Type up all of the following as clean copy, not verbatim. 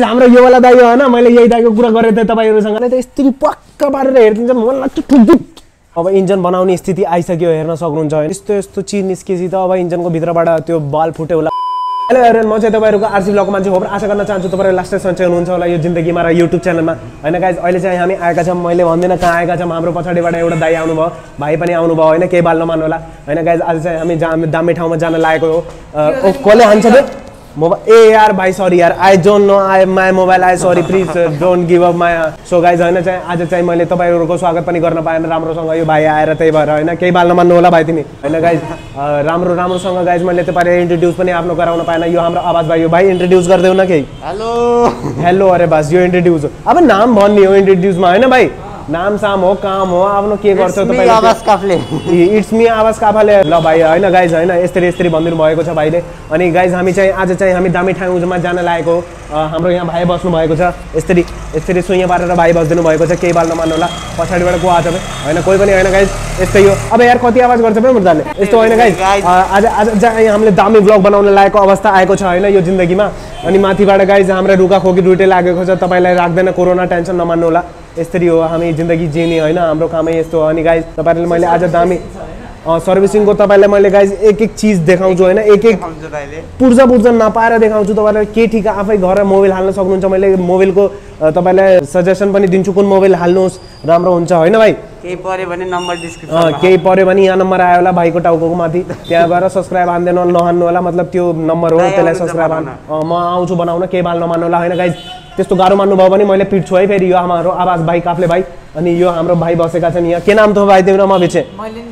हाम्रो यो वाला दाइ हो हैन मैले यही दाइको कुरा गरेँ थिएँ तपाईहरुसँग नै त यस्तै पक्का पारेर हेर्दिन्छ मन लाग्छ ठुक अब इन्जिन बनाउने स्थिति आइसक्यो हेर्न सक्नुहुन्छ हैन यस्तो यस्तो चीज निस्केसी त अब इन्जिनको भित्रबाट त्यो बल फुट्यो होला हेलो एभ्रिवन म चाहिँ तपाईहरुको आरसी ब्लगको मान्छे हो आशा गर्न चाहन्छु तपाईहरु लास्ट सन्चै हुनुहुन्छ होला यो जिन्दगीमा र युट्युब च्यानलमा हैन गाइस अहिले चाहिँ हामी आएका छौं मैले भन्दिन कहाँ आएका छौं हाम्रो पछाडीबाट एउटा दाइ आउनु भयो भाइ पनि आउनु भयो हैन केही बाल्न मान्नु होला हैन गाइस आज चाहिँ हामी दामी ठाउँमा जान लागेको हो कसले हान्छ बे मोबाइल ए यार भाइ सरी यार I don't know I my mobile I sorry please don't give up my so guys हैन चाहिँ आज चाहिँ मैले तपाईहरुको स्वागत पनि गर्न पाएन राम्रोसँग यो भाइ आएर त्यही भएर हैन केही बाल्न मान्नु होला भाइ तिमी हैन गाइज राम्रोसँग गाइज मैले तपाईहरुलाई इन्ट्रोड्युस पनि आफ्नो गराउन पाएन यो हाम्रो आवाज भाइ यो भाइ इन्ट्रोड्युस गर्देऊ न केही हेलो अरे बस यो इन्ट्रोड्युस अब नाम भन्ने हो इन्ट्रोड्युसमा हैन भाइ नाम साम हो काम हो आफ्नो के गर्छ तपाईले आवाज काफले इट्स मी आवाज काफले ल भाइ हैन गाइज हैन यसरी भन्दिनु भएको छ भाइले अनि गाइज हामी चाहिँ आज चाहिँ हामी दामी ठाउँमा जान लागेको हाम्रो यहाँ भाइ बस्नु भएको छ यसरी सुइया पारेर भाइ बस्दिनु भएको छ केही बाल्न मान्नु होला पछाडीबाट को आछ हैन कोही पनि हैन गाइज यस्तै हो अब यार कति आवाज गर्छ बे मुर्दाले यस्तो हैन गाइज आज चाहिँ हामीले दामी ब्लग बनाउन लागेको अवस्था आएको छ हैन यो जिन्दगीमा अनि माथिबाट गाइज हाम्रो रुखा खोकी दुईटै लागेको छ तपाईलाई राख्दैन कोरोना टेन्सन नमान्नु होला यसरी हो हामी जिन्दगी जिउने हैन हाम्रो कामै यस्तो हो अनि गाइज तपाईहरुले मैले आज दामी सर्भिसिङको तपाईलाई मैले गाइज एक चीज देखाउँछु हैन एक पुर्जा नपाएर देखाउँछु तपाईलाई के ठिक आफै घर मोबाइल हाल्न सक्नुहुन्छ मैले मोबाइलको तपाईलाई सजेसन पनि दिन्छु कुन मोबाइल हाल्नुहोस् राम्रो हुन्छ हैन भाइ केही पर्यो भने नम्बर डिस्क्रिप्सनमा केही पर्यो भने यहाँ नम्बर आयो होला भाइको टाउको माथि त्यहाँ गएर सब्स्क्राइब हान्दैन नहान्नु होला मतलब त्यो नम्बर हो त्यसलाई सब्स्क्राइब हान् म आउँछु बनाउन केही बाल नमान्नु होला हैन गाइज त्यस्तो गाह्रो मान्नु भयो भने मैले पिट्छु है फेरि यो हाम्रो आवाज भाइ काफले भाइ अनि यो हाम्रो भाइ बसेका छन् यहाँ के नाम त भाइ तिम्रो म बिर्से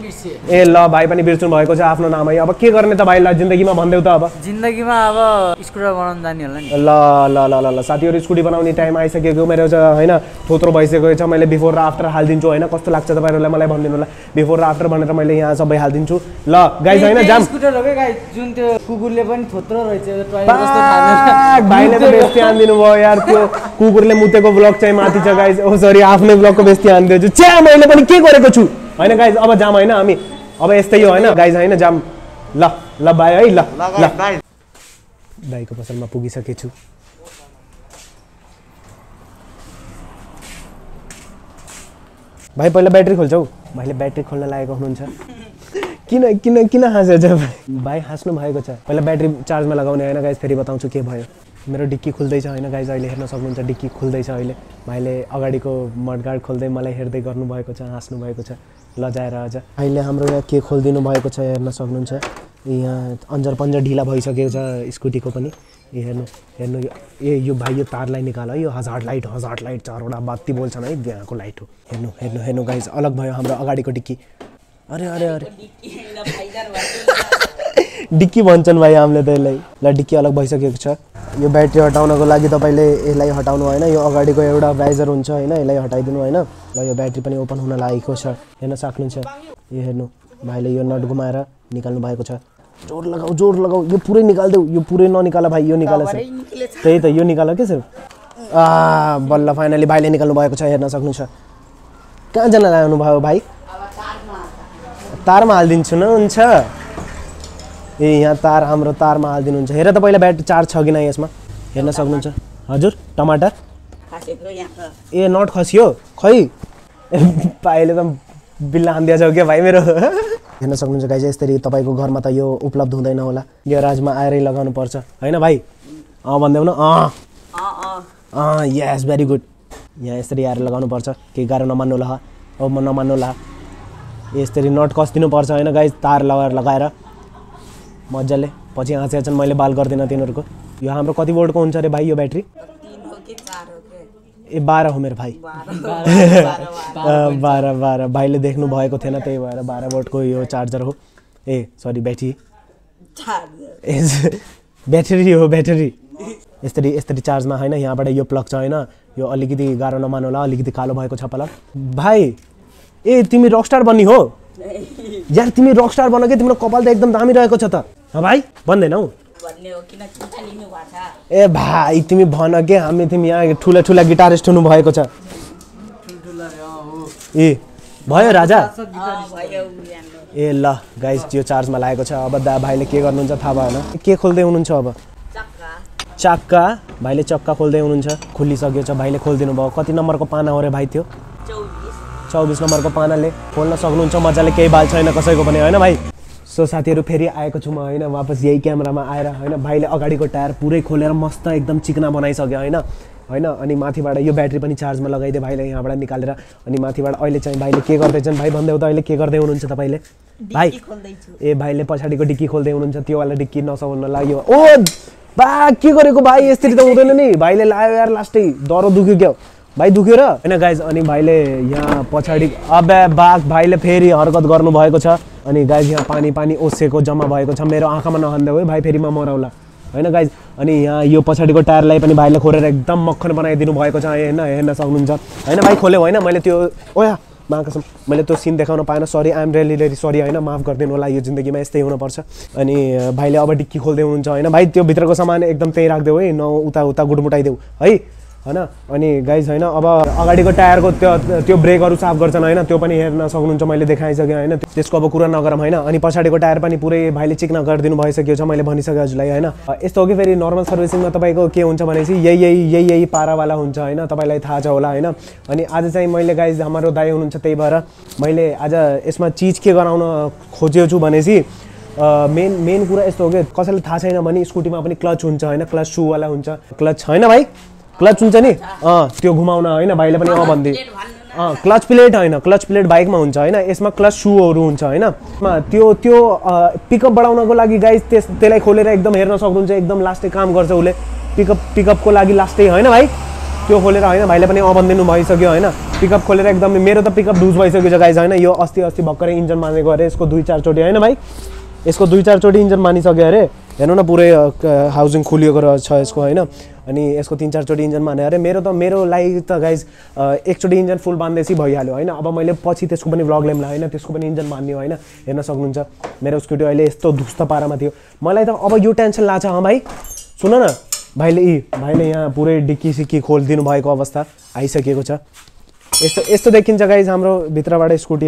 ए ल भाइ पनि बिर्सनु भएको छ आफ्नो नामै अब के गर्ने त भाइलाई जिन्दगीमा भन्देऊ त अब जिन्दगीमा अब स्कुटर बनाउन जाने होला नि ल साथीहरु स्कुटी बनाउने टाइम आइसकेको मेरो हैन थोत्रो भइसकेको छ मैले बिफोर र आफ्टर हाल्दिन्छु हैन कस्तो लाग्छ तपाईहरुलाई मलाई भन्दिनु होला बिफोर र आफ्टर भनेर मैले यहाँ सबै हाल्दिन्छु ल गाइस हैन जाम स्कुटर हो के गाइस जुन त्यो कुकुरले पनि थोत्रो रहेछ टोयलेट जस्तो थाहा भाइले त बेस्ती हान्दिनु भयो यार त्यो कुकुरले मुतेको ब्लग चाहिँ माथि छ गाइस ओ सरी आफ्नै ब्लगको बेस्ती हान्दिछु च्या मैले पनि के गरेको छु हैन गाइस अब जाम हैन हामी अब यस्तै हो हैन गाइस हैन जाम ल भाइ है ल भाइको पसलमा पुगिसकेछु भाइ पहिला ब्याट्री खोल्छौ भाइले ब्याट्री खोल्न लागेको हुनुहुन्छ किन हाँसेछ भाइ हाँस्नु भएको छ पहिला ब्याट्री चार्जमा लगाउने हैन गाइस फेरि बताउँछु के भयो मेरो डिक्की खुल्दैछ हैन गाइस अहिले हेर्न सक्नुहुन्छ डिक्की खुल्दैछ अहिले भाइले अगाडिको मडगार्ड खोल्दै मलाई हेर्दै गर्नु भएको छ हाँस्नु भएको छ लजाएर अझ अहिले हाम्रो यहाँ के खोलिदिनु भएको छ हेर्न सक्नुहुन्छ यहाँ अन्जर पन्जर ढिला भइसकेको छ स्कुटीको पनि हेर्नु यो भाइ यो तारलाई निकाल है यो हजार्ड लाइट चारवटा बत्ती बोल्छन् है त्यहाँको लाइट हो हेर्नु गाइस अलग भयो हाम्रो अगाडिको डिक्की अरे डिक्की भन्छन् भाइ हामीले त यसलाई ल डिक्की अलग भइसकेको छ यो ब्याट्री हटाउनको लागि तपाईले यसलाई हटाउनु हैन यो अगाडिको एउटा भाइजर हुन्छ हैन यसलाई हटाइदिनु हैन ल यो ब्याट्री पनि ओपन हुन लागेको छ हेर्न सक्नुहुन्छ यो हेर्नु भाइले यो नट घुमाएर निकाल्नु भएको छ जोर लगाऊ यो पुरै निकाल्देऊ यो पुरै ननिकाल भाइ यो निकाल त्यही त यो निकाल के सर बल्ल फाइनली भाइले निकाल्नु भएको छ हेर्न सक्नुहुन्छ कहाँ जान लानु भयो भाइ तारमा हाल्दिन्छु न हुन्छ ए यहाँ तार हाम्रो तारमा हाल्दिनुहुन्छ हेर त पहिला ब्याट्री चार्ज छ कि न यसमा हेर्न सक्नुहुन्छ हजुर टमाटर ए नट खसियो खै भाइले त बिल्ला हान्दिया छ क्या भाइ मेरो हेर्न सक्नुहुन्छ गाइस यसरी तपाईको घरमा त यो उपलब्ध हुँदैन होला ग्यारेजमा आएरै लगाउनु पर्छ हैन भाइ भन्देऊ न यस भेरी गुड यहाँ यसरी आएर लगाउनु पर्छ केही गाह्रो नमान्नु होला अब म नमान्नु होला यसरी नट कस्दिनु पर्छ हैन गाइस तार लगाएर मज्जाले पछि हाँसेछन् मैले बाल गर्दिन तिनीहरुको यो हाम्रो कति भोल्टको हुन्छ रे भाइ यो ब्याट्री 3 हो कि 4 हो के ए 12 हो मेरो भाइ 12 भाइले देख्नु भएको थिएन त्यही भएर 12 भोल्टको यो चार्जर हो ए सरी ब्याट्री ब्याट्री हो ब्याट्री यसरी चार्जमा हैन यहाँबाट यो प्लग छ हैन यो अलिकति गाह्रो नमान्नु होला अलिकति कालो भएको छ प्लग भाइ ए तिमी रकस्टार बन्नी हो यार तिमी रकस्टार बन के तिम्रो कपाल त एकदम दामी रहेको छ त भाइ भन्दैनौ भन्ने हो किन चिन्ता लिनु भएको छ ए भाइ तिमी भन के हामी तिमी यहाँ ठुला गिटारिस्ट हुनु भएको छ ए भयो राजा ए ल गाइस यो चार्जमा लागेको छ अब भाइले के गर्नुहुन्छ थाहा भएन के खोल्दै हुनुहुन्छ अब चक्का भाइले चक्का खोल्दै हुनुहुन्छ खुलिसक्यो छ भाइले खोलिदिनु भयो कति नम्बरको पाना हो रे भाइ त्यो 24 नम्बरको पानाले खोल्न सक्नुहुन्छ मजाले केही बाल छैन कसैको पनि हैन भाइ सो साथीहरु फेरि आएको छु म हैन वापस यही क्यामेरामा आएर हैन भाइले अगाडिको टायर पुरै खोलेर मस्त एकदम चिकना बनाइसक्यो हैन हैन अनि माथिबाट यो ब्याट्री पनि चार्जमा लगाइदिए भाइले यहाँबाट निकालेर अनि माथिबाट अहिले चाहिँ भाइले के गर्दैछन् भाइ भन्दै हो त अहिले के गर्दै हुनुहुन्छ तपाईले भाइ ए भाइले पछाडिको डिक्की खोल्दै हुनुहुन्छ त्यो वाला डिक्की नसौल्न लाग्यो ओ बा के गरेको भाइ यसरी त हुँदैन नि भाइले लायो यार लास्टै दरो दुख्यो क्या भाइ दुख्यो र हैन गाइज अनि भाइले यहाँ पछाडि अबे बाग भाइले फेरि हरकत गर्नु भएको छ अनि गाइज यहाँ पानी पानी ओसेको जम्मा भएको छ मेरो आँखामा नहान्दै हो भाइ फेरि म मराउला हैन गाइज अनि यहाँ यो पछाडिको टायरलाई पनि भाइले खोलेर एकदम मक्खन बनाइदिनु भएको छ हैन हेर्न सक्नुहुन्छ हैन भाइ खोल्यो हैन मैले त्यो ओया माकसम मैले त्यो सिन देखाउन पाएन sorry I am really sorry हैन माफ गरिदिनु होला यो जिन्दगीमा यस्तै हुन पर्छ अनि भाइले अब डिक्की खोल्दै हुनुहुन्छ हैन भाइ त्यो भित्रको सामान एकदम त्यही राख्देऊ है न उता उता गुडमुटाइदेऊ है हैन अनि गाइज हैन अब अगाडिको टायरको त्यो ब्रेकहरु साफ गर्छन् हैन त्यो पनि हेर्न सक्नुहुन्छ मैले देखाइसके हैन त्यसको अब कुरा नगरम हैन अनि पछाडिको टायर पनि पुरै भाइले चिकना गरिदिनु भइसक्यो छ मैले भनिसके हजुरलाई हैन यस्तो हो कि फेरि नर्मल सर्भिसिङमा तपाईको के हुन्छ भनेपछि यही पारावाला हुन्छ हैन तपाईलाई थाहा छ होला हैन अनि आज चाहिँ मैले गाइज हाम्रो दाइ हुनुहुन्छ त्यही भएर मैले आज यसमा चीज के गराउन खोजेको छु भनेसी मेन कुरा यस्तो हो कि कसैलाई थाहा छैन भने स्कुटीमा पनि क्लच हुन्छ हैन क्लच शू वाला हुन्छ क्लच हैन भाइ क्लच हुन्छ नि त्यो घुमाउन हैन भाइले पनि भन्दै क्लच प्लेट हैन क्लच प्लेट बाइकमा हुन्छ हैन यसमा क्लच शूहरु हुन्छ हैन त्यो पिकअप बढाउनको लागि गाइस त्यसलाई खोलेर एकदम हेर्न सक्नुहुन्छ एकदम लास्टै काम गर्छ उले पिकअपको लागि लास्टै हैन भाइ त्यो खोलेर हैन भाइले पनि भन्दिनु भइसक्यो हैन पिकअप खोलेर एकदम मेरो त पिकअप लुज भइसक्यो छ गाइस हैन यो अस्ति भर्खरै इन्जिन मानेको अरे यसको 2-4 चोटी हैन भाइ यसको 2-4 चोटी इन्जिन मानिसक्यो अरे हेर्नु न पुरै हाउसिङ खुलिएको छ यसको हैन अनि यसको 3-4 चोटी इन्जिन माने अरे मेरो लागि त गाइज एकचोटी इन्जिन फुल बान्दैसी भइहाल्यो हैन अब मैले पछि त्यसको पनि भ्लग ल्याउँला हैन त्यसको पनि इन्जिन मान्ने हैन हेर्न सक्नुहुन्छ मेरो स्कुटी अहिले यस्तो धुस्त पारामा थियो मलाई त अब यो टेन्सन लाग्छ भाइ सुन न भाइले यहाँ पुरै डिक्की सिक्की खोलिदिनु भएको अवस्था आइसकेको छ यस्तो देखिन्छ गाइज हाम्रो भित्रबाट स्कुटी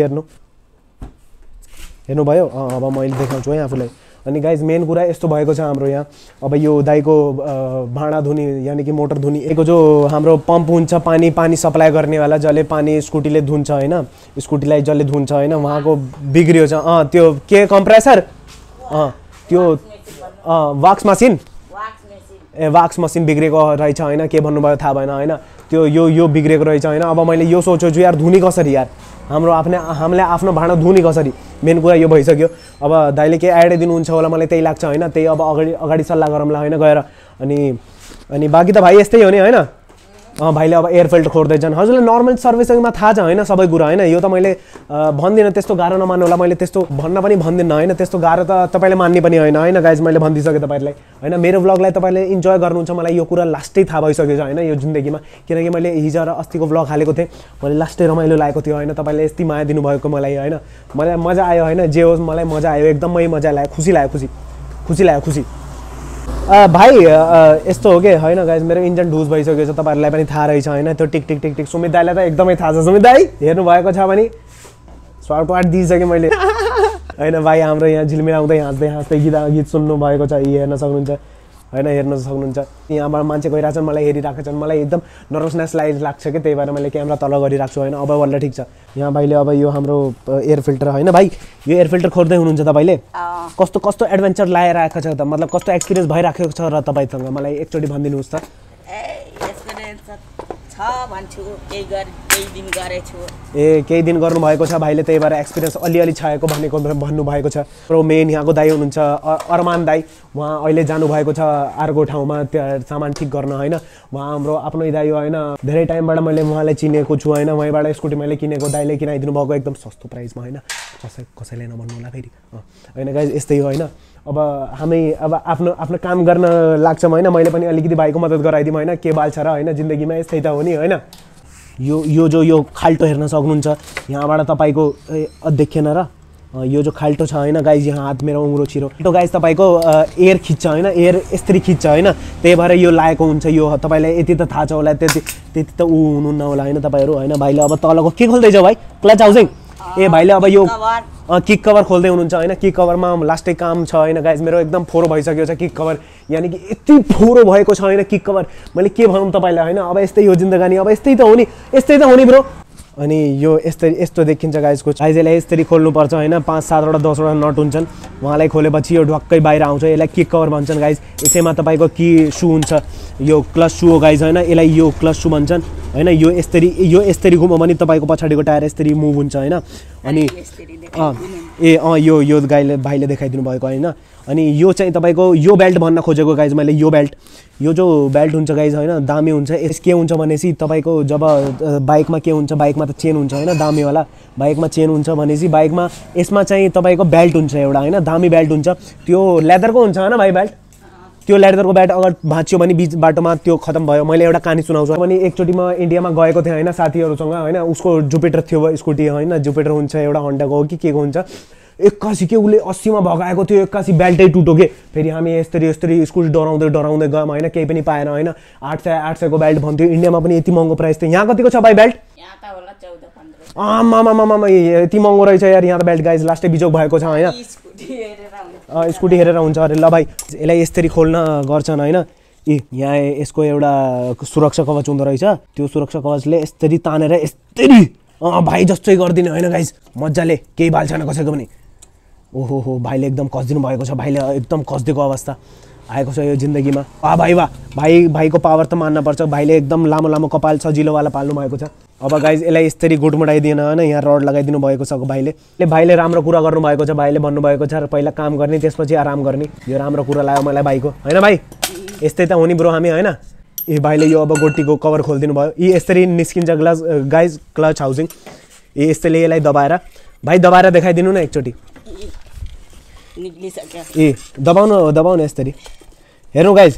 हेर्नुभयो अब मैले देखाउँछु है आफूलाई अनि गाइज मेन कुरा यस्तो भएको छ हाम्रो यहाँ अब यो दाइको भाँडा धुनी यानी कि मोटर धुनी एको जो हाम्रो पम्प हुन्छ पानी सप्लाई गर्नेवाला जसले पानी स्कुटीले धुन्छ हैन स्कुटीलाई जसले धुन्छ हैन उहाँको बिग्रियो छ त्यो के कम्प्रेसर त्यो वाक्स मसिन वाक्स मसिन बिग्रेको रहेछ हैन के भन्नुभयो थाहा भएन हैन त्यो यो बिग्रेको रहेछ हैन अब मैले यो सोचेछु यार धुनी कसरी यार हामीले आफ्नो भाँडा धुनी कसरी मेन कुरा यो भइसक्यो अब दाइले के आइडिया दिनुहुन्छ होला मलाई त्यही लाग्छ हैन त्यही अब अगाडि सल्लाह गरौँला हैन गएर अनि बाकी त भाइ यस्तै हो नि हैन भाइले अब एयर फिल्टर खोर्दैछन् हजुरलाई नर्मल सर्भिसिङमा थाहा छ हैन सबै कुरा हैन यो त मैले भन्दिनँ त्यस्तो गाह्रो नमान्नु होला मैले त्यस्तो भन्न पनि भन्दिनँ हैन त्यस्तो गाह्रो त तपाईले मान्ने पनि हैन गाइज मैले भनिदिसके तपाईहरुलाई हैन मेरो व्लगलाई तपाईले इन्जोय गर्नुहुन्छ मलाई यो कुरा लास्टै थाहा भइसक्यो छ हैन यो जिन्दगीमा किनकि मैले हिजो र अस्तिको व्लग हालेको थिएँ मैले लास्टै रमाइलो लागेको थियो हैन तपाईले यति माया दिनुभएको मलाई हैन मलाई मजा आयो हैन जे होस् मलाई मजा आयो एकदमै मजा लाग्यो खुसी लाग्यो खुसी भाइ यस्तो हो कि हैन गाइज मेरो इन्जिन ढुस भइसक्यो छ तपाईहरुलाई पनि थाहा रहेछ हैन त्यो टिक टिक टिक टिक सुमित दाइलाई त एकदमै थाहा छ सुमित दाइ हेर्नु भएको छ भने स्वागत दिइसके मैले हैन भाइ हाम्रो यहाँ झिलमिलाउँदै हाँस्दै गीत सुन्नु भएको छ हेर्न सक्नुहुन्छ हैन हेर्न सक्नुहुन्छ यहाँबाट मान्छे गइराछन् मलाई हेरिराखेका छन् मलाई एकदम नर्भसनेस लाग्छ के त्यही भएर मैले क्यामेरा तल गरिराख्छु हैन अब बल्ल ठीक छ यहाँ भाइले अब यो हाम्रो एयर फिल्टर हैन भाइ यो एयर फिल्टर खोर्दै हुनुहुन्छ तपाईले कस्तो एडभेन्चर लाएर आएको छ त मतलब कस्तो एक्सपिरियन्स भइराखेको छ र तपाईसँग मलाई एकचोटी भनिदिनुहोस् त केही दिन गर्नु भएको छ भाइले त्यही भएर एक्सपिरियन्स अलिअलि छाएको भन्नु भएको छ र मेन यहाँको दाइ हुनुहुन्छ अरमान दाइ उहाँ अहिले जानु भएको छ अर्को ठाउँमा सामान ठिक गर्न हैन उहाँ हाम्रो आफ्नै दाइ हो हैन धेरै टाइमबाट मैले उहाँलाई चिनेको छु हैन उहाँबाट स्कुटी मैले किनेको दाइले किनाइदिनु भएको एकदम सस्तो प्राइसमा हैन कसैले नभन्नु होला फेरि हैन गाइज यस्तै हो हैन अब हामी अब आफ्नो काम गर्न लाग्छौँ हैन मैले पनि अलिकति भाइको मद्दत गराइदिउँ हैन के बाल छ र हैन जिन्दगीमा यस्तै त हो नि हैन यो खाल्टो हेर्न सक्नुहुन्छ यहाँबाट तपाईको देखेन र यो जो खाल्टो छ हैन गाइज यहाँ हात मेरो उङ्रो छिरो त्यो गाइज तपाईको एयर खिच्छ हैन एयर यस्तरी खिच्छ हैन त्यही भएर यो लागेको हुन्छ यो तपाईलाई यति त थाहा छ होला त्यति त हुनुहुन्न होला हैन तपाईहरु हैन भाइले अब तलको के खोल्दै छ भाइ क्लच हाउसिङ ए भाइले अब यो किक कभर खोल्दै हुनुहुन्छ होइन। किक कभरमा लास्टै काम छ होइन गाइज, मेरो एकदम फोरो भइसकेको छ किक कभर, यानि कि यति फोरो भएको छ होइन किक कभर, मैले के भनौँ तपाईँलाई होइन। अब यस्तै हो जिन्दगानी, अब यस्तै त हो नि, यस्तै त हो नि ब्रो। अनि यो यस्तो देखिन्छ गाइजको, गाइजलाई यसरी खोल्नुपर्छ होइन। 5-7वटा 10वटा नट हुन्छन्, उहाँलाई खोलेपछि यो ढक्कै बाहिर आउँछ। यसलाई किक कभर भन्छन् गाइज। यसैमा तपाईँको की सू हुन्छ, यो क्लच सू हो गाइज होइन। यसलाई यो क्लच सू भन्छन् होइन। यो यस्तरी घुम्यो भने तपाईँको पछाडिको टायर यस्तरी मुभ हुन्छ होइन। अनि यो भाइले देखाइदिनु भएको होइन। अनि यो चाहिँ तपाईँको यो बेल्ट भन्न खोजेको गाइज मैले, यो बेल्ट, यो जो बेल्ट हुन्छ गाइज होइन दामी हुन्छ। यस के हुन्छ भनेपछि तपाईँको जब बाइकमा के हुन्छ, बाइकमा त चेन हुन्छ होइन दामीवाला, बाइकमा चेन हुन्छ भनेपछि बाइकमा यसमा चाहिँ तपाईँको बेल्ट हुन्छ एउटा होइन, दामी बेल्ट हुन्छ। त्यो लेदरको हुन्छ होइन भाइ बेल्ट, त्यो लेदरको बेल्ट अगर भाँच्यो भने बिच बाटोमा त्यो खतम भयो। मैले एउटा कहानी सुनाउँछु भने एकचोटि म इन्डियामा गएको थिएँ होइन साथीहरूसँग होइन। उसको जुपिटर थियो स्कुटी होइन, जुपिटर हुन्छ एउटा हन्डाको हो कि के को हुन्छ। 81 के उसले 80मा भगाएको थियो, 81 बेल्टै टुट्यो के। फेरि हामी यस्तरी स्कुटी डराउँदै गयौँ होइन, केही पनि पाएन होइन। 800 को बेल्ट भन्थ्यो, इन्डियामा पनि यति महँगो प्राइस थियो। यहाँ कतिको छ भाइ बेल्ट? आमामामामा यति महँगो रहेछ यार यहाँ त बेल्ट गाइज। लास्टै बिजोक भएको छ होइन, स्कुटी हेरेर हुन्छ अरे। ल भाइ यसलाई यसरी खोल्न गर्छन् होइन। यहाँ यसको एउटा सुरक्षा कवच हुँदो रहेछ, त्यो सुरक्षा कवचले यसरी तानेर यसरी भाइ जस्तै गरिदिने होइन गाइज, मजाले केही बाल छैन कसैको पनि। ओहो भाइले एकदम कस्दिनु भएको छ, भाइले एकदम कस्दिएको अवस्था आएको छ यो जिन्दगीमा। भाइ वाह, भाइको पावर त मान्नुपर्छ। भाइले एकदम लामो कपाल सजिलोवाला पाल्नु भएको छ। अब गाइज यसलाई यसरी गुटमुटाइदिएन होइन, यहाँ रड लगाइदिनु भएको छ भाइले राम्रो कुरा गर्नुभएको छ। भाइले भन्नुभएको छ पहिला काम गर्ने त्यसपछि आराम गर्ने, यो राम्रो कुरा लाग्यो मलाई भाइको होइन। भाइ यस्तै त हो नि ब्रो हामी होइन। भाइले यो अब गोटीको कभर खोलिदिनु भयो, यसरी निस्किन्छ ग्लास गाइज, क्लच हाउसिङ। यस्तैले यसलाई दबाएर भाइ दबाएर देखाइदिनु न एकचोटि। दबाउनु यसरी। हेर्नु गाइज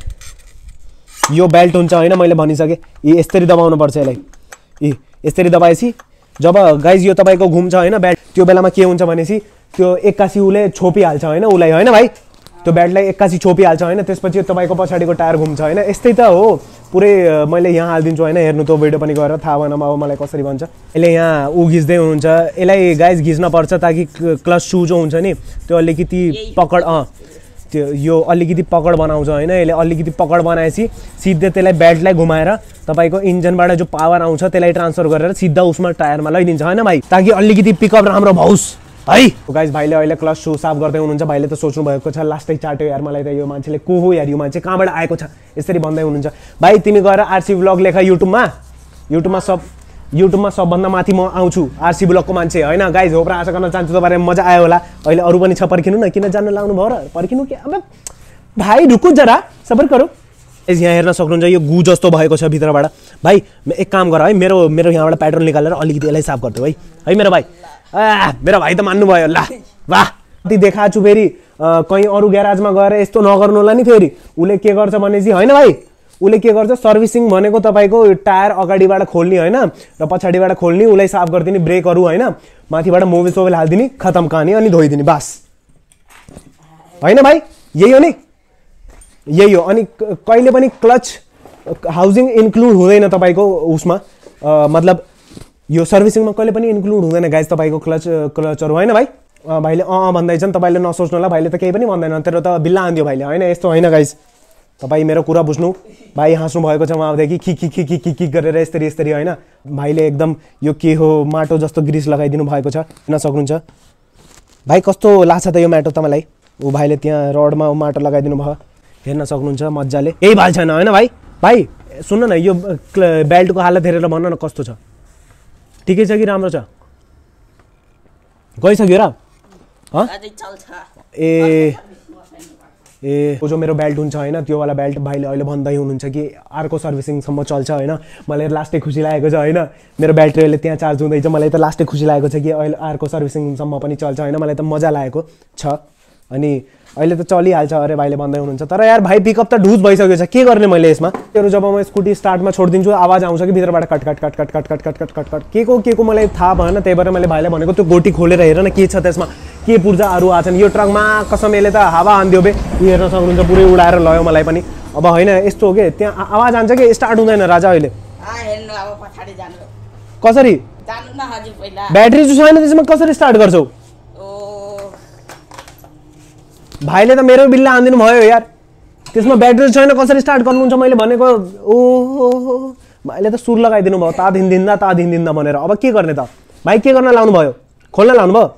यो बेल्ट हुन्छ होइन, मैले भनिसकेँ। यसरी दबाउनु पर्छ यसलाई। यसरी दबाएपछि जब गाइज यो तपाईँको घुम्छ होइन बेल्ट, त्यो बेलामा के हुन्छ भनेपछि त्यो 81 उसले छोपिहाल्छ होइन उसलाई होइन भाइ, त्यो बेल्टलाई 81 छोपिहाल्छ होइन। त्यसपछि तपाईँको पछाडिको टायर घुम्छ होइन। यस्तै त हो पुरै, मैले यहाँ हालिदिन्छु होइन, हेर्नु त्यो भिडियो पनि गएर, थाहा भएन अब मलाई कसरी भन्छ। यसले यहाँ घिच्दै हुनुहुन्छ, यसलाई गाइज घिच्न पर्छ ताकि क्लच सू जो हुन्छ नि त्यो अलिकति पकड त्यो यो अलिकति पकड बनाउँछ होइन। यसले अलिकति पकड बनाएपछि सिधै त्यसलाई बेल्टलाई घुमाएर तपाईँको इन्जनबाट जो पावर आउँछ त्यसलाई ट्रान्सफर गरेर सिधा उसमा टायरमा लैदिन्छ होइन भाइ, ताकि अलिकति पिकअप राम्रो होस् है। गाइज भाइले अहिले क्लच सू साफ गर्दै हुनुहुन्छ। भाइले त सोच्नु भएको छ लास्टै चाट्यो यार मलाई त, यो मान्छेले को हो यार, यो मान्छे कहाँबाट आएको छ, यसरी भन्दै हुनुहुन्छ। भाइ तिमी गएर आरसी ब्लग लेख युट्युबमा सबभन्दा माथि म आउँछु आरसी ब्लगको मान्छे होइन। गाइज हो र आशा गर्न चाहन्छु तपाईँलाई मजा आयो होला। अहिले अरू पनि छ, पर्खिनु न, किन जान लाउनु भयो र, पर्खिनु के। अब भाइ रुकु जरा, सबर गरौँ। यहाँ हेर्न सक्नुहुन्छ यो गु जस्तो भएको छ भित्रबाट। भाइ एक काम गर है, मेरो यहाँबाट पेट्रोल निकालेर अलिकति यसलाई साफ गरिदियो है मेरो भाइ। मेरो भाइ त मान्नुभयो ल, वाह। कति देखाएको छु फेरि कहीँ अरू ग्याराजमा गएर यस्तो नगर्नु होला नि। फेरि उसले के गर्छ भनेपछि होइन भाइ, उसले के गर्छ सर्भिसिङ भनेको तपाईँको टायर अगाडिबाट खोल्ने होइन र पछाडिबाट खोल्ने, उसलाई साफ गरिदिने, ब्रेकहरू होइन, माथिबाट मोबिल सोबिल हालिदिने, खतम कहानी, अनि धोइदिने बास होइन भाइ, यही हो नि, यही हो। अनि कहिले पनि क्लच हाउसिङ इन्क्लुड हुँदैन तपाईँको उसमा, मतलब यो सर्भिसिङमा कहिले पनि इन्क्लुड हुँदैन गाइज तपाईँको क्लचहरू होइन भाइ। भाइले भन्दैछन्, तपाईँले नसोच्नु होला, भाइले त केही पनि भन्दैन, तेरो त बिल्ला आन्थ्यो भाइले होइन। यस्तो होइन गाइज, तपाईँ मेरो कुरा बुझ्नु। भाइ हाँस्नु भएको छ उहाँदेखि खिक गरेर यस्तरी होइन। भाइले एकदम यो के हो माटो जस्तो ग्रिस लगाइदिनु भएको छ, हेर्न सक्नुहुन्छ भाइ कस्तो लाग्छ त यो माटो तपाईँलाई। ऊ भाइले त्यहाँ रडमा माटो लगाइदिनु भयो, हेर्न सक्नुहुन्छ मजाले, यही भाइ छैन होइन भाइ। भाइ सुन्नु न, यो बेल्टको हालत हेरेर भन्न न कस्तो छ, ठिकै छ कि राम्रो छ? गइसक्यो र? ए जो मेरो बेल्ट हुन्छ होइन त्यो वाला बेल्ट भाइले अहिले भन्दै हुनुहुन्छ कि अर्को सर्भिसिङसम्म चल्छ होइन। मलाई लास्टै खुसी लागेको छ होइन, मेरो ब्याट्रीले त्यहाँ चार्ज हुँदैछ, मलाई त लास्टै खुसी लागेको छ कि अहिले अर्को सर्भिसिङसम्म पनि चल्छ होइन। मलाई त मजा लागेको छ, अनि अहिले त चलिहाल्छ अरे भाइले भन्दै हुनुहुन्छ। तर यार भाइ पिकअप त ढुस भइसक्यो छ, के गर्ने मैले यसमा। तेरो जब म स्कुटी स्टार्टमा छोडिदिन्छु आवाज आउँछ कि भित्रबाट कट कट कट कट कट कट कट कट कट कट के को मलाई थाहा भएन, त्यही भएर मैले भाइलाई भनेको त्यो गोटी खोलेर हेर न के छ त्यसमा, के पूर्जाहरू आछन्। यो ट्रकमा कसम यसले त हावा हान्दियो बे, हेर्न सक्नुहुन्छ पुरै उडाएर लयो मलाई पनि। अब होइन यस्तो हो कि त्यहाँ आवाज आन्छ कि स्टार्ट हुँदैन राजा अहिले। कसरी ब्याट्री जो छैन त्यसमा कसरी स्टार्ट गर्छौ? भाइले त मेरो बिल्ला हानिदिनु भयो यार। त्यसमा ब्याट्री छैन, कसरी स्टार्ट गर्नुहुन्छ मैले भनेको। ओहो भाइले त सुर लगाइदिनु भयो, ता हिँडिदिँदा भनेर। अब के गर्ने त भाइ, के गर्न लाउनु भयो? खोल्न लाउनु भयो?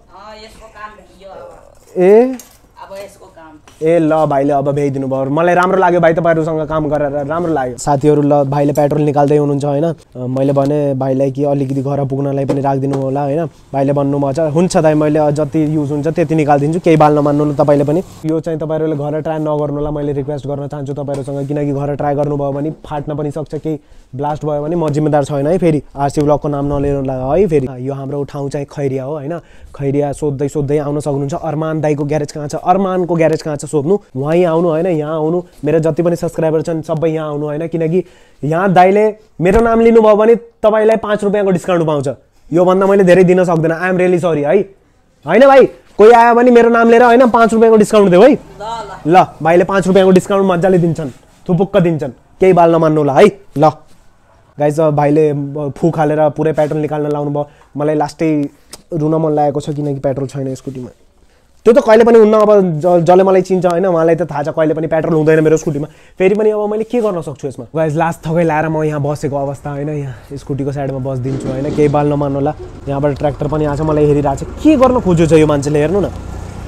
ए ल भाइले अब भ्याइदिनु भयो, मलाई राम्रो लाग्यो भाइ, तपाईँहरूसँग काम गरेर राम्रो लाग्यो। साथीहरू ल भाइले पेट्रोल निकाल्दै हुनुहुन्छ होइन, मैले भने भाइलाई कि अलिकति घर पुग्नलाई पनि राखिदिनु होला होइन। भाइले भन्नुभएको छ हुन्छ दाइ, मैले जति युज हुन्छ त्यति निकालिदिन्छु, केही बाल नमान्नु न तपाईँले पनि। यो चाहिँ तपाईँहरूले घर ट्राई नगर्नु होला, मैले रिक्वेस्ट गर्न चाहन्छु तपाईँहरूसँग, किनकि घर ट्राई गर्नुभयो भने फाट्न पनि सक्छ, केही ब्लास्ट भयो भने म जिम्मेदार छैन है। फेरि आरसी ब्लगको नाम नलिनु है। फेरि यो हाम्रो ठाउँ चाहिँ खैरिया हो होइन। खैरिया सोध्दै आउन सक्नुहुन्छ। अरमान दाइको ग्यारेज कहाँ छ, अरमानको ग्यारेज कहाँ छ सोध्नु, वहीँ आउनु होइन, यहाँ आउनु। मेरो जति पनि सब्सक्राइबर छन् सबै यहाँ आउनु होइन, किनकि यहाँ दाइले मेरो नाम लिनुभयो भने तपाईँलाई 5 रुपियाँको डिस्काउन्ट पाउँछ। योभन्दा मैले धेरै दिन सक्दिनँ, आई एम रियली सरी है। होइन भाइ, कोही आयो भने मेरो नाम लिएर होइन 5 रुपियाँको डिस्काउन्ट देऊ है। ल भाइले 5 रुपियाँको डिस्काउन्ट मजाले दिन्छन्, थुपुक्क दिन्छन्, केही बाल नमान्नु होला है। ल गाइज भाइले फु हालेर पुरै पेट्रोल निकाल्न लाउनु भयो। मलाई लास्टै रुन मन लागेको छ, किनकि पेट्रोल छैन स्कुटीमा। त्यो त कहिले पनि हुन्न, अब जसले मलाई चिन्छ होइन उहाँलाई त थाहा छ कहिले पनि पेट्रोल हुँदैन मेरो स्कुटीमा। फेरि पनि अब मैले के गर्न सक्छु यसमा। गाइज लास्ट थकै लाएर म यहाँ बसेको अवस्था होइन, यहाँ स्कुटीको साइडमा बसिदिन्छु होइन, केही बाल नमान्नु होला। यहाँबाट ट्र्याक्टर पनि आएको छ, मलाई हेरिरहेको छ, के गर्न खोज्यो छ यो मान्छेले, हेर्नु न।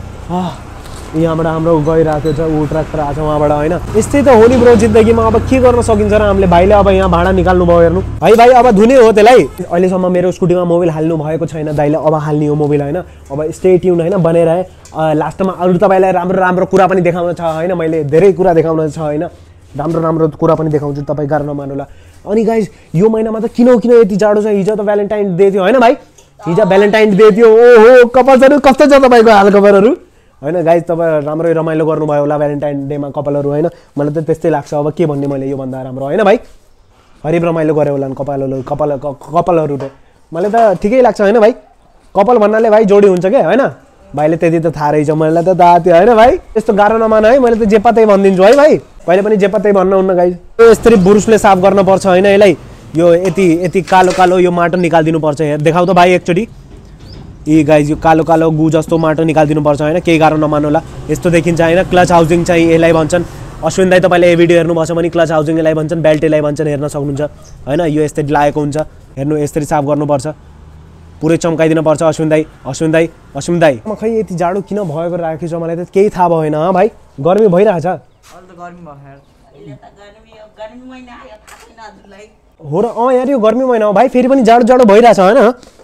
यहाँबाट हाम्रो गइरहेको छ, ऊ ट्र्याक्टर आएको छ वहाँबाट होइन। यस्तै त हो नि ब्रो जिन्दगीमा, अब के गर्न सकिन्छ र हामीले। भाइले अब यहाँ भाडा निकाल्नु भयो हेर्नु है भाइ, अब धुने हो त्यसलाई। अहिलेसम्म मेरो स्कुटीमा मोबाइल हाल्नु भएको छैन दाइले, अब हाल्ने हो मोबाइल होइन। अब स्टे ट्युन होइन, बनाइरहे। लास्टमा अरू तपाईँलाई राम्रो कुरा पनि देखाउन छ होइन, मैले धेरै कुरा देखाउन छ होइन, राम्रो कुरा पनि देखाउँछु, तपाईँ गाह्रो नमान्नु होला। अनि गाइज यो महिनामा त किन यति जाडो छ। हिजो त भ्यालेन्टाइन डे थियो होइन भाइ, हिजो भ्यालेन्टाइन डे थियो। ओहो कपालहरू कस्तो छ तपाईँको हालखबरहरू होइन। गाइज तपाईँ राम्रै रमाइलो गर्नुभयो होला भ्यालेन्टाइन डेमा कपालहरू होइन, मलाई त त्यस्तै लाग्छ। अब के भन्ने मैले योभन्दा राम्रो होइन भाइ, हरिब रमाइलो गऱ्यो होला कपालहरूले, मलाई त ठिकै लाग्छ होइन भाइ। कपाल भन्नाले भाइ जोडी हुन्छ क्या होइन, भाइले त्यति त थाहा रहेछ, मलाई त थाहा थियो होइन भाइ। यस्तो गाह्रो नमान है, मैले त जे पत्तै भनिदिन्छु है भाइ, कहिले पनि जे पत्तै भन्नुहुन्न गाइज। यसरी बुरुसले साफ गर्न पर्छ होइन यसलाई, यो यति कालो यो माटो निकालिदिनु पर्छ। देखाउ त भाइ एकचोटि। यी गाइज यो कालो गु जस्तो माटो निकालिदिनु पर्छ होइन, केही गाह्रो नमान्नु होला। यस्तो देखिन्छ होइन, क्लच हाउसिङ चाहिँ यसलाई भन्छन्। अश्विन दाइ तपाईँले यो भिडियो हेर्नुभएको छ भने क्लच हाउसिङ यसलाई भन्छन्, बेल्ट यसलाई भन्छन्, हेर्न सक्नुहुन्छ होइन। यो यस्तरी लागेको हुन्छ, हेर्नु यसरी साफ गर्नुपर्छ, पुरै चम्काइदिनु पर्छ। अश्विन दाइ म खै यति जाडो किन भएको राखेको छ मलाई त केही थाहा भएन भाइ। गर्मी भइरहेछ हो र, यार यो गर्मी महिना हो भाइ, फेरि पनि जाडो भइरहेछ होइन।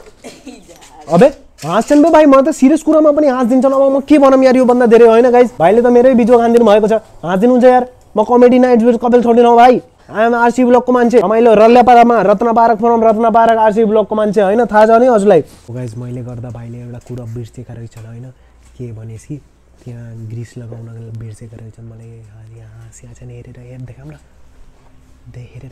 अबे हाँस्छन् बे भाइ, म त सिरियस कुरामा पनि हाँस्दिन्छन्। अब म के भनौँ यार, योभन्दा धेरै होइन गाइज। भाइले त मेरै बिजुवा खानिदिनु भएको छ, हाँसिदिनुहुन्छ यार। म कमेडी नाइट कपेल छोडिनँ भाइ, आइएम आरसी ब्लगको मान्छे। रमाइलो रल्ल्यापारामा रत्न पार्क आरसी ब्लगको मान्छे होइन, थाहा छ नि हजुरलाई। गाइज मैले गर्दा भाइले एउटा कुरा बिर्सेका रहेछन् होइन, के भनेस् कि त्यहाँ ग्रिस लगाउन बिर्सेका रहेछन्। मलाई हाँसिया छन्, हेरेर देखाउँ न, हेरेर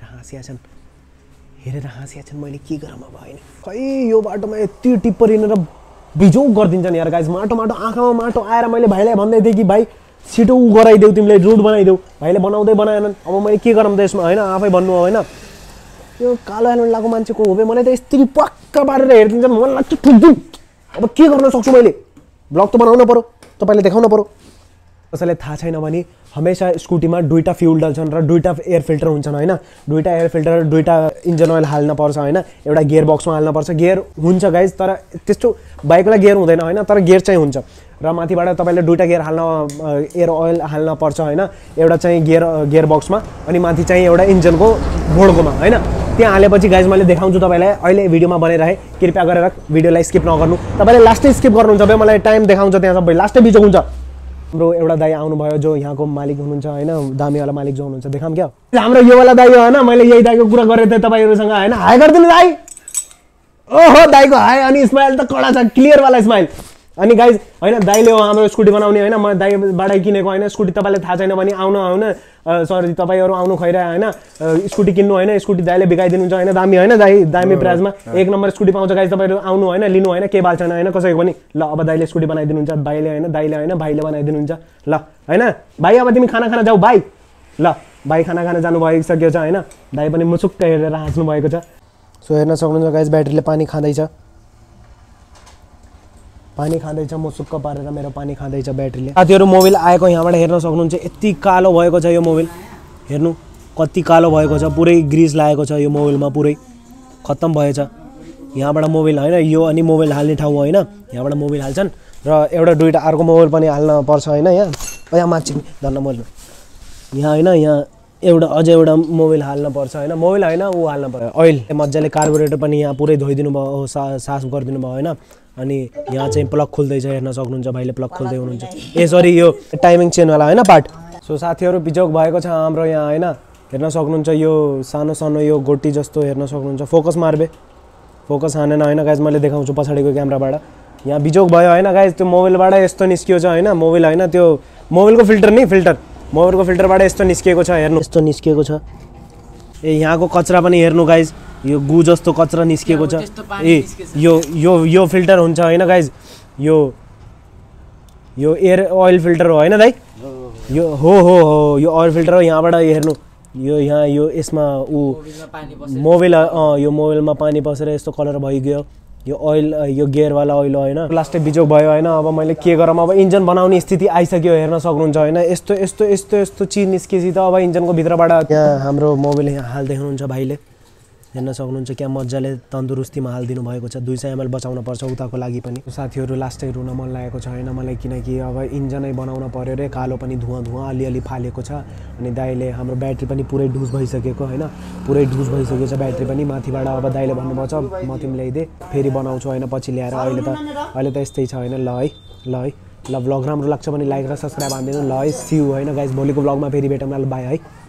हाँसिया छन्। मैले के गरौँ अब होइन, खै यो बाटोमा यति टिप्पर हिँडेर बिजोग गरिदिन्छन् यार गाइज। माटो आँखामा माटो आएर मैले भाइलाई भन्दै थिएँ कि भाइ छिटो गराइदेऊ, तिमीले रोड बनाइदेऊ, भाइले बनाउँदै बनाएनन्। अब मैले के गरौँ त यसमा होइन, आफै भन्नु होइन। यो कालो हेलमेट लगाएको मान्छेको हो मलाई त यस्तरी पक्का पारेर हेरिदिन्छन्, मन लाग्छ ठुक्दिउँ। अब के गर्न सक्छु मैले, ब्लग त बनाउनु पऱ्यो, तपाईँले देखाउनु पऱ्यो। कसैलाई थाहा छैन भने हमेसा स्कुटीमा 2टा फ्युल डल्छन् र 2टा एयर फिल्टर हुन्छन् होइन। 2टा एयर फिल्टर, 2टा इन्जिन ओइल हाल्न पर्छ होइन, एउटा गियर बक्समा हाल्न पर्छ। गियर हुन्छ गाइज, तर त्यस्तो बाइकलाई गियर हुँदैन होइन, तर गियर चाहिँ हुन्छ। र माथिबाट तपाईँले 2टा गियर एयर ओइल हाल्न पर्छ होइन, एउटा चाहिँ गियर बक्समा, अनि माथि चाहिँ एउटा इन्जिनको घोडकोमा होइन। त्यहाँ हालेपछि गाइज मैले देखाउँछु तपाईँलाई, अहिले भिडियोमा बनाइरहे, कृपया गरेर भिडियोलाई स्किप नगर्नु। तपाईँले लास्टै स्किप गर्नुहुन्छ भने मलाई टाइम देखाउँछ, त्यहाँ सबै लास्टै बिजोग हुन्छ। हाम्रो एउटा दाइ आउनुभयो जो यहाँको मालिक हुनुहुन्छ होइन, दामीवाला मालिक जो हुनुहुन्छ, देखाऊँ क्या हाम्रो योवाला दाइ हो होइन। मैले यही दाइको कुरा गरेको थिएँ तपाईँहरूसँग होइन, हाई गरिदिनु दाइ। ओहो दाइको हाई, अनि स्माइल त कडा छ, क्लियरवाला स्माइल। अनि गाइज होइन, दाइले हो हाम्रो स्कुटी बनाउने होइन, म दाइबाट किनेको होइन स्कुटी। तपाईँलाई थाहा छैन भने सरी तपाईँहरू आउनु खैरा होइन, स्कुटी किन्नु होइन, स्कुटी दाइले बिगाइदिनुहुन्छ होइन, दामी होइन, दामी प्राइसमा 1 नम्बर स्कुटी पाउँछ गाइज। तपाईँहरू आउनु होइन, लिनु होइन, केही बाल छैन होइन कसैको पनि। ल अब दाइले स्कुटी बनाइदिनुहुन्छ, दाइले होइन भाइले बनाइदिनुहुन्छ ल होइन। भाइ अब तिमी खाना जाऊ भाइ। ल भाइ खाना जानु भइसक्यो छ होइन, दाइ पनि मुसुक्क हेरेर हाँस्नु भएको छ। सो हेर्न सक्नुहुन्छ गाइज, ब्याट्रीले पानी खाँदैछ। पानी खाँदैछ म सुक्क पारेर मेरो पानी खाँदैछ ब्याट्रीले। साथीहरू मोबाइल आएको यहाँबाट हेर्न सक्नुहुन्छ यति कालो भएको छ यो मोबाइल हेर्नु कति कालो भएको छ पुरै ग्रिस लागेको छ यो मोबाइलमा पुरै खत्तम भएछ। यहाँबाट मोबाइल होइन यो अनि मोबाइल हाल्ने ठाउँ होइन यहाँबाट मोबाइल हाल्छन् र एउटा दुईवटा अर्को मोबाइल पनि हाल्न पर्छ होइन यहाँ माथि धन्न मोबाइल यहाँ होइन यहाँ एउटा अझै एउटा मोबाइल हाल्न पर्छ होइन मोबाइल होइन ऊ हाल्न पर्यो ओइल मजाले कार्बोरेटर पनि यहाँ पुरै धोइदिनु भयो साफ गरिदिनु भयो होइन। अनि यहाँ चाहिँ प्लग खोल्दैछ हेर्न सक्नुहुन्छ भाइले प्लग खोल्दै हुनुहुन्छ ए सरी यो टाइमिङ चेनवाला होइन पार्ट। सो साथीहरू बिजोग भएको छ हाम्रो यहाँ होइन हेर्न सक्नुहुन्छ यो सानो सानो यो गोटी जस्तो हेर्न सक्नुहुन्छ फोकस मार्बे फोकस हानेन होइन गाइज मैले देखाउँछु पछाडिको क्यामेराबाट यहाँ बिजोग भयो होइन गाइज त्यो मोबाइलबाट यस्तो निस्कियो छ होइन मोबाइल होइन त्यो मोबाइलको फिल्टर नि फिल्टर मोबाइलको फिल्टरबाट यस्तो निस्किएको छ हेर्नु यस्तो निस्किएको छ ए यहाँको कचरा पनि हेर्नु गाइज यो गु जस्तो कचरा निस्किएको छ ए यो फिल्टर हुन्छ होइन गाइज यो एयर ओइल फिल्टर हो होइन दाइ यो हो यो ओइल फिल्टर हो यहाँबाट हेर्नु यो यहाँ यो यसमा ऊ मोबाइल यो मोबाइलमा पानी पसेर यस्तो कलर भइगयो यो ओइल यो गियरवाला ओइल होइन लास्टै बिजोग भयो होइन। अब मैले के गरौँ अब इन्जन बनाउने स्थिति आइसक्यो हेर्न सक्नुहुन्छ होइन यस्तो यस्तो यस्तो यस्तो चिज निस्केपछि त अब इन्जनको भित्रबाट यहाँ हाम्रो मोबाइल यहाँ हाल्दै हुनुहुन्छ भाइले हेर्न सक्नुहुन्छ क्या मजाले तन्दुरुस्तीमा हालिदिनु भएको छ 200 ml बचाउन पर्छ उताको लागि पनि। साथीहरू लास्टै रुन मन लागेको छ होइन मलाई किनकि अब इन्जनै बनाउन पर्यो रे कालो पनि धुवा अलिअलि फालेको छ अनि दाइले हाम्रो ब्याट्री पनि पुरै ढुस भइसकेको होइन पुरै ढुस भइसकेको छ ब्याट्री पनि माथिबाट अब दाइले भन्नुभएको छ म तिमी ल्याइदे फेरि बनाउँछु होइन पछि ल्याएर अहिले त यस्तै छ होइन ल है ल भ्लग राम्रो लाग्छ भने लाइक र सब्सक्राइब हानिदिनु ल है सी यू होइन गाइस भोलिको भ्लगमा फेरि भेटौँ ल बाई है।